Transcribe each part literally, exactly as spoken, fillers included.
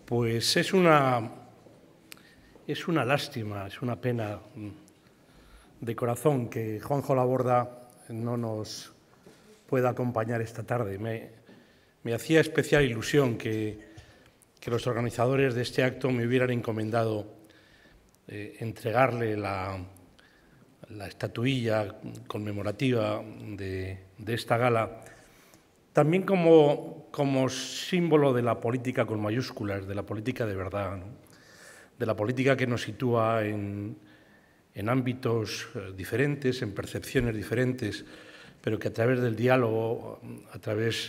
Pues es una, es una lástima, es una pena de corazón que Juanjo Laborda no nos pueda acompañar esta tarde. Me, me hacía especial ilusión que, que los organizadores de este acto me hubieran encomendado eh, entregarle la, la estatuilla conmemorativa de, de esta gala, también como, como símbolo de la política con mayúsculas, de la política de verdad, ¿no? De la política que nos sitúa en, en ámbitos diferentes, en percepciones diferentes, pero que a través del diálogo, a través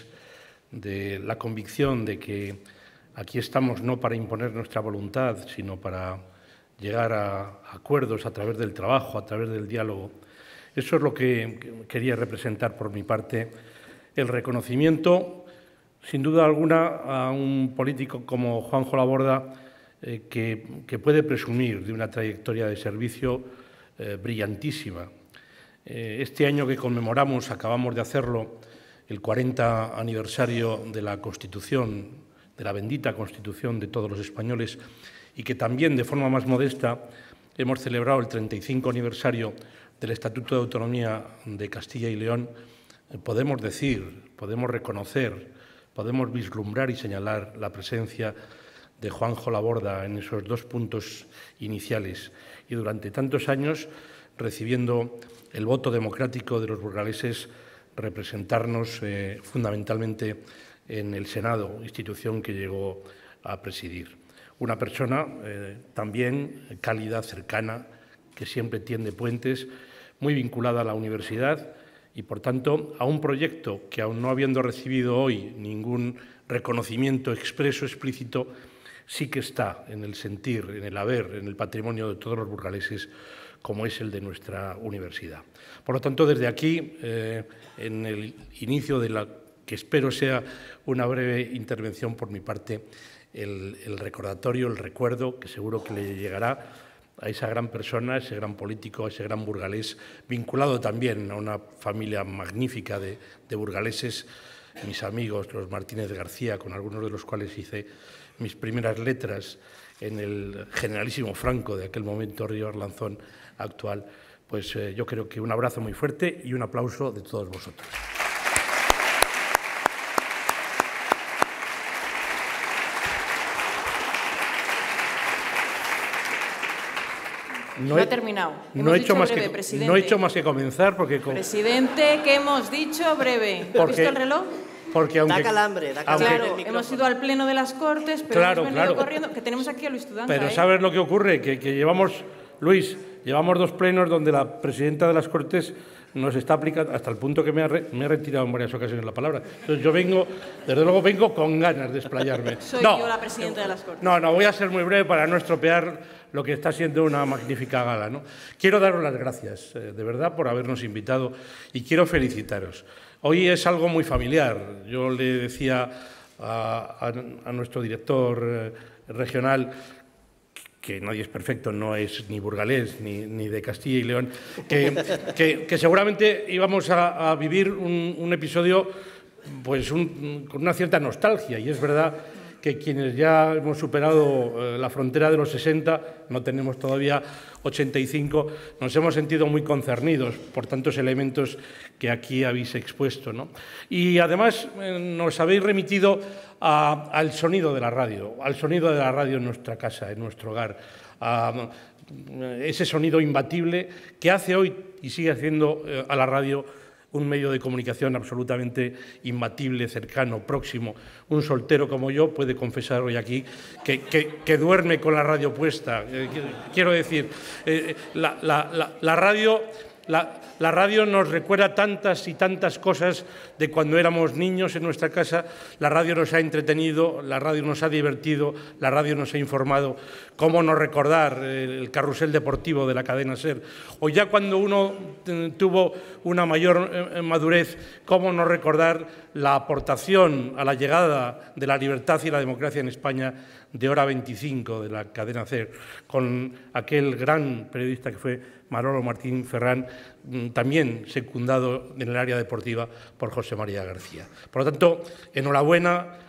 de la convicción de que aquí estamos no para imponer nuestra voluntad, sino para llegar a acuerdos a través del trabajo, a través del diálogo. Eso es lo que quería representar por mi parte, el reconocimiento, sin duda alguna, a un político como Juanjo Laborda, eh, que, que puede presumir de una trayectoria de servicio eh, brillantísima. Eh, este año que conmemoramos, acabamos de hacerlo, el cuarenta aniversario de la Constitución, de la bendita Constitución de todos los españoles, y que también, de forma más modesta, hemos celebrado el treinta y cinco aniversario del Estatuto de Autonomía de Castilla y León, podemos decir, podemos reconocer, podemos vislumbrar y señalar la presencia de Juanjo Laborda en esos dos puntos iniciales y durante tantos años recibiendo el voto democrático de los burgaleses, representarnos eh, fundamentalmente en el Senado, institución que llegó a presidir. Una persona eh, también cálida, cercana, que siempre tiende puentes, muy vinculada a la universidad y, por tanto, a un proyecto que, aun no habiendo recibido hoy ningún reconocimiento expreso, explícito, sí que está en el sentir, en el haber, en el patrimonio de todos los burgaleses, como es el de nuestra universidad. Por lo tanto, desde aquí, eh, en el inicio de la que espero sea una breve intervención por mi parte, el, el recordatorio, el recuerdo, que seguro que le llegará a esa gran persona, a ese gran político, a ese gran burgalés, vinculado también a una familia magnífica de, de burgaleses, mis amigos, los Martínez García, con algunos de los cuales hice mis primeras letras en el generalísimo Franco de aquel momento, Río Arlanzón actual. Pues eh, yo creo que un abrazo muy fuerte y un aplauso de todos vosotros. No, no he, ha terminado. No he, hecho más breve, que, no he hecho más que comenzar porque... Presidente, ¿qué hemos dicho? Breve. ¿Has visto el reloj? Porque aunque, da calambre, da calambre. Claro, hemos ido al Pleno de las Cortes, pero claro, hemos venido claro. corriendo, que tenemos aquí a Luis Tudanca. Pero ¿eh? ¿sabes lo que ocurre? Que, que llevamos, Luis, llevamos dos plenos donde la presidenta de las Cortes nos está aplicando, hasta el punto que me ha, re, me ha retirado en varias ocasiones la palabra. Entonces yo vengo, desde luego vengo con ganas de explayarme. Soy no, yo la presidenta de las Cortes. No, no, voy a ser muy breve para no estropear lo que está siendo una magnífica gala, ¿no? Quiero daros las gracias, eh, de verdad, por habernos invitado y quiero felicitaros. Hoy es algo muy familiar. Yo le decía a, a, a nuestro director eh, regional que nadie es perfecto, no es ni burgalés ni, ni de Castilla y León, que, que, que seguramente íbamos a, a vivir un, un episodio pues un, con una cierta nostalgia, y es verdad que quienes ya hemos superado eh, la frontera de los sesenta, no tenemos todavía ochenta y cinco, nos hemos sentido muy concernidos por tantos elementos que aquí habéis expuesto, ¿no? Y además eh, nos habéis remitido a, al sonido de la radio, al sonido de la radio en nuestra casa, en nuestro hogar, a ese sonido imbatible que hace hoy y sigue haciendo eh, a la radio un medio de comunicación absolutamente imbatible, cercano, próximo. Un soltero como yo puede confesar hoy aquí que, que, que duerme con la radio puesta. Eh, quiero decir, eh, la, la, la, la radio... La, la radio nos recuerda tantas y tantas cosas de cuando éramos niños en nuestra casa. La radio nos ha entretenido, la radio nos ha divertido, la radio nos ha informado. ¿Cómo no recordar el carrusel deportivo de la cadena SER? O ya cuando uno tuvo una mayor madurez, ¿cómo no recordar la aportación a la llegada de la libertad y la democracia en España de Hora veinticinco, de la cadena SER, con aquel gran periodista que fue Manolo Martín Ferrán, también secundado en el área deportiva por José María García? Por lo tanto, enhorabuena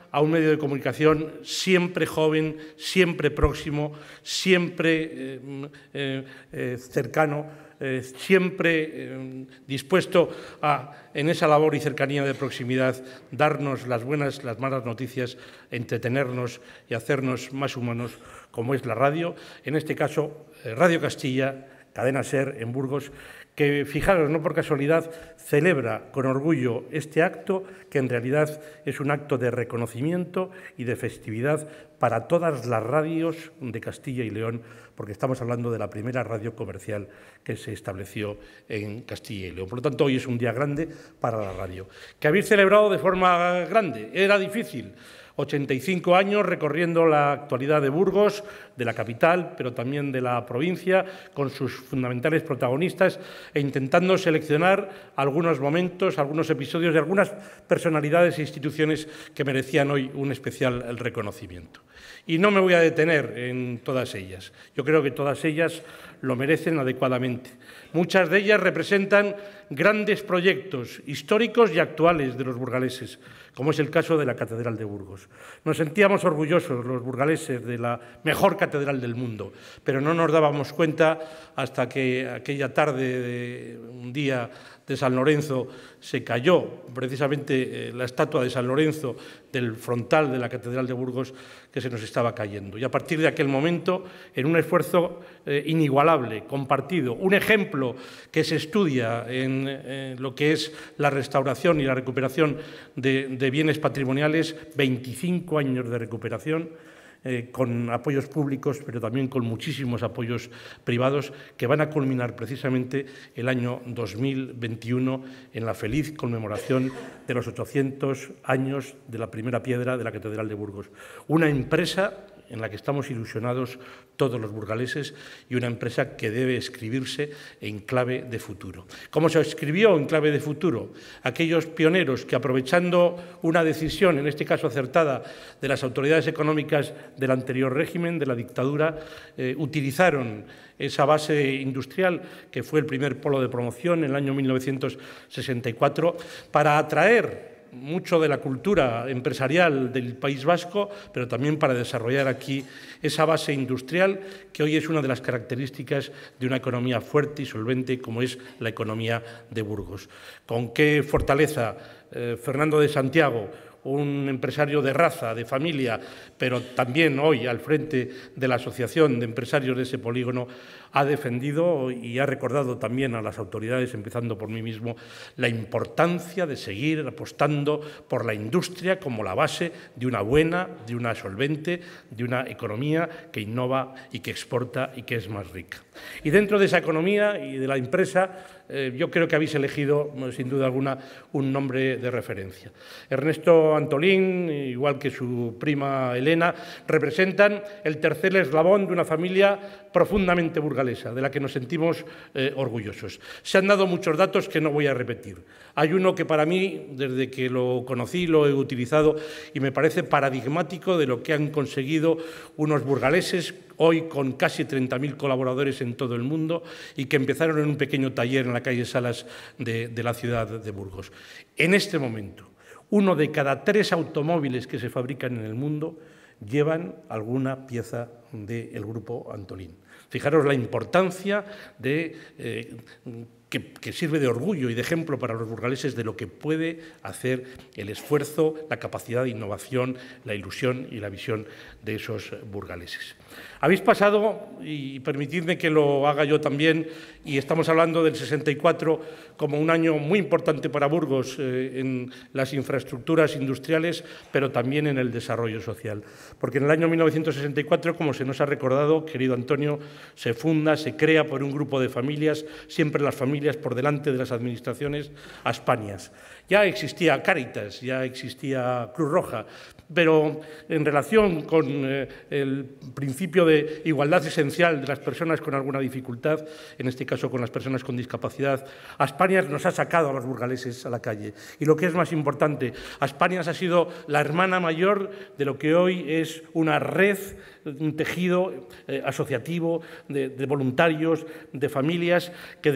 a un medio de comunicación siempre joven, siempre próximo, siempre eh, eh, eh, cercano, Eh, siempre eh, dispuesto a, en esa labor y cercanía de proximidad, darnos las buenas, las malas noticias, entretenernos y hacernos más humanos, como es la radio. En este caso, eh, Radio Castilla, Cadena SER, en Burgos, que, fijaros, no por casualidad, celebra con orgullo este acto, que en realidad es un acto de reconocimiento y de festividad para todas las radios de Castilla y León, porque estamos hablando de la primera radio comercial que se estableció en Castilla y León. Por lo tanto, hoy es un día grande para la radio. Que habéis celebrado de forma grande, era difícil. ochenta y cinco años recorriendo la actualidad de Burgos, de la capital, pero también de la provincia, con sus fundamentales protagonistas e intentando seleccionar algunos momentos, algunos episodios de algunas personalidades e instituciones que merecían hoy un especial reconocimiento. Y no me voy a detener en todas ellas. Yo creo que todas ellas lo merecen adecuadamente. Muchas de ellas representan grandes proyectos históricos y actuales de los burgaleses, como es el caso de la Catedral de Burgos. Nos sentíamos orgullosos los burgaleses de la mejor catedral del mundo, pero no nos dábamos cuenta hasta que aquella tarde de un día de San Lorenzo se cayó precisamente la estatua de San Lorenzo del frontal de la Catedral de Burgos, que se nos estaba cayendo. Y a partir de aquel momento, en un esfuerzo eh, inigualable, compartido, un ejemplo que se estudia en eh, lo que es la restauración y la recuperación de, de bienes patrimoniales, veinticinco años de recuperación, Eh, con apoyos públicos, pero también con muchísimos apoyos privados, que van a culminar precisamente el año dos mil veintiuno en la feliz conmemoración de los ochocientos años de la primera piedra de la Catedral de Burgos. Una empresa en la que estamos ilusionados todos los burgaleses y una empresa que debe escribirse en clave de futuro. ¿Cómo se escribió en clave de futuro? Aquellos pioneros que, aprovechando una decisión, en este caso acertada, de las autoridades económicas del anterior régimen, de la dictadura, eh, utilizaron esa base industrial, que fue el primer polo de promoción en el año mil novecientos sesenta y cuatro, para atraer mucho de la cultura empresarial del País Vasco, pero también para desarrollar aquí esa base industrial que hoy es una de las características de una economía fuerte y solvente como es la economía de Burgos. Con qué fortaleza eh, Fernando de Santiago, un empresario de raza, de familia, pero también hoy al frente de la Asociación de Empresarios de ese polígono, ha defendido y ha recordado también a las autoridades, empezando por mí mismo, la importancia de seguir apostando por la industria como la base de una buena, de una solvente, de una economía que innova y que exporta y que es más rica. Y dentro de esa economía y de la empresa, eh, yo creo que habéis elegido, sin duda alguna, un nombre de referencia. Ernesto Antolín, igual que su prima Elena, representan el tercer eslabón de una familia profundamente burgalesa, de la que nos sentimos eh, orgullosos. Se han dado muchos datos que no voy a repetir. Hay uno que para mí, desde que lo conocí, lo he utilizado y me parece paradigmático de lo que han conseguido unos burgaleses hoy con casi treinta mil colaboradores en todo el mundo y que empezaron en un pequeño taller en la calle Salas de, de la ciudad de Burgos. En este momento, uno de cada tres automóviles que se fabrican en el mundo llevan alguna pieza del grupo Antolín. Fijaros la importancia de, eh, que, que sirve de orgullo y de ejemplo para los burgaleses de lo que puede hacer el esfuerzo, la capacidad de innovación, la ilusión y la visión de esos burgaleses. Habéis pasado, y permitidme que lo haga yo también, y estamos hablando del sesenta y cuatro como un año muy importante para Burgos eh, en las infraestructuras industriales, pero también en el desarrollo social. Porque en el año mil novecientos sesenta y cuatro, como se nos ha recordado, querido Antonio, se funda, se crea por un grupo de familias, siempre las familias por delante de las administraciones, Aspanias. Ya existía Cáritas, ya existía Cruz Roja, pero en relación con eh, el principio de igualdad esencial de las personas con alguna dificultad, en este caso con las personas con discapacidad, Aspanias nos ha sacado a los burgaleses a la calle. Y lo que es más importante, Aspanias ha sido la hermana mayor de lo que hoy es una red, un tejido eh, asociativo de, de voluntarios, de familias que desde la especialidad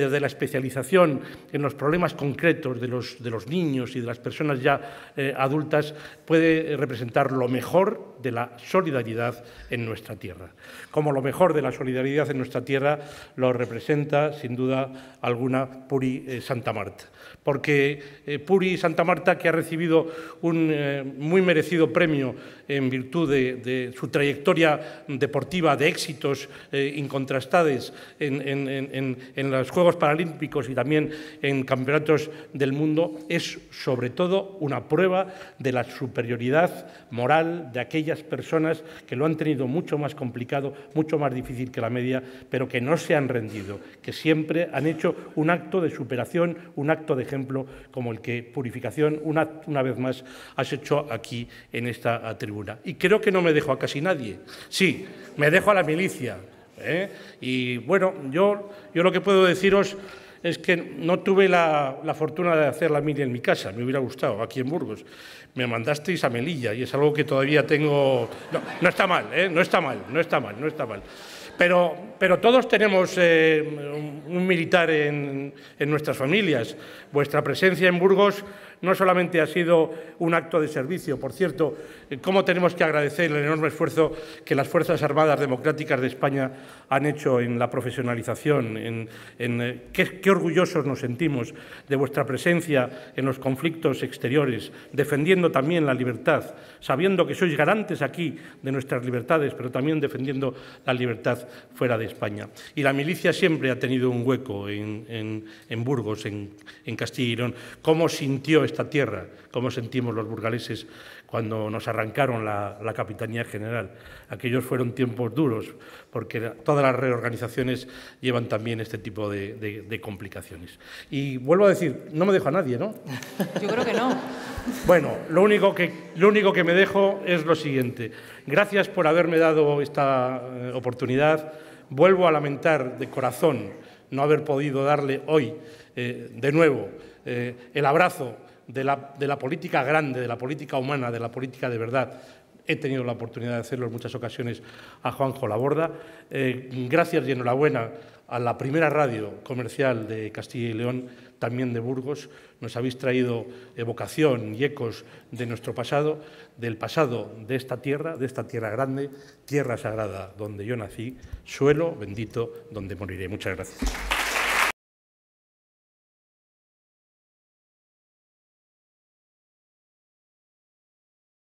especialización en los problemas concretos de los, de los niños y de las personas ya eh, adultas puede representar lo mejor de la solidaridad en nuestra tierra. Como lo mejor de la solidaridad en nuestra tierra lo representa, sin duda alguna, Puri eh, Santa Marta. Porque eh, Puri Santa Marta, que ha recibido un eh, muy merecido premio en virtud de, de su trayectoria deportiva, de éxitos eh, incontrastados en, en, en, en los Juegos Paralímpicos y también en campeonatos del mundo, es sobre todo una prueba de la superioridad moral de aquellas personas que lo han tenido mucho más complicado, mucho más difícil que la media, pero que no se han rendido, que siempre han hecho un acto de superación, un acto de ejemplo como el que Purificación, una, una vez más, has hecho aquí en esta tribuna. Y creo que no me dejo a casi nadie. Sí, me dejo a la milicia. ¿eh? Y bueno, yo, yo lo que puedo deciros es que no tuve la, la fortuna de hacer la mili en mi casa, me hubiera gustado, aquí en Burgos. Me mandasteis a Melilla y es algo que todavía tengo... No, no está mal, ¿eh? no está mal, no está mal, no está mal. Pero, pero todos tenemos eh, un, un militar en, en nuestras familias. Vuestra presencia en Burgos no solamente ha sido un acto de servicio, por cierto, cómo tenemos que agradecer el enorme esfuerzo que las Fuerzas Armadas Democráticas de España han hecho en la profesionalización, en, en qué, qué orgullosos nos sentimos de vuestra presencia en los conflictos exteriores, defendiendo también la libertad, sabiendo que sois garantes aquí de nuestras libertades, pero también defendiendo la libertad fuera de España. Y la milicia siempre ha tenido un hueco en, en, en Burgos, en, en Castilla y León. ¿Cómo sintió esta tierra? ¿Cómo sentimos los burgaleses cuando nos arrancaron la, la Capitanía General? Aquellos fueron tiempos duros, porque todas las reorganizaciones llevan también este tipo de, de, de complicaciones. Y vuelvo a decir, no me dejo a nadie, ¿no? Yo creo que no. Bueno, lo único que, lo único que me dejo es lo siguiente. Gracias por haberme dado esta eh, oportunidad. Vuelvo a lamentar de corazón no haber podido darle hoy, eh, de nuevo, eh, el abrazo de la, de la política grande, de la política humana, de la política de verdad. He tenido la oportunidad de hacerlo en muchas ocasiones a Juanjo Laborda. Eh, gracias y enhorabuena a la primera radio comercial de Castilla y León, también de Burgos. Nos habéis traído evocación y ecos de nuestro pasado, del pasado de esta tierra, de esta tierra grande, tierra sagrada donde yo nací, suelo bendito donde moriré. Muchas gracias.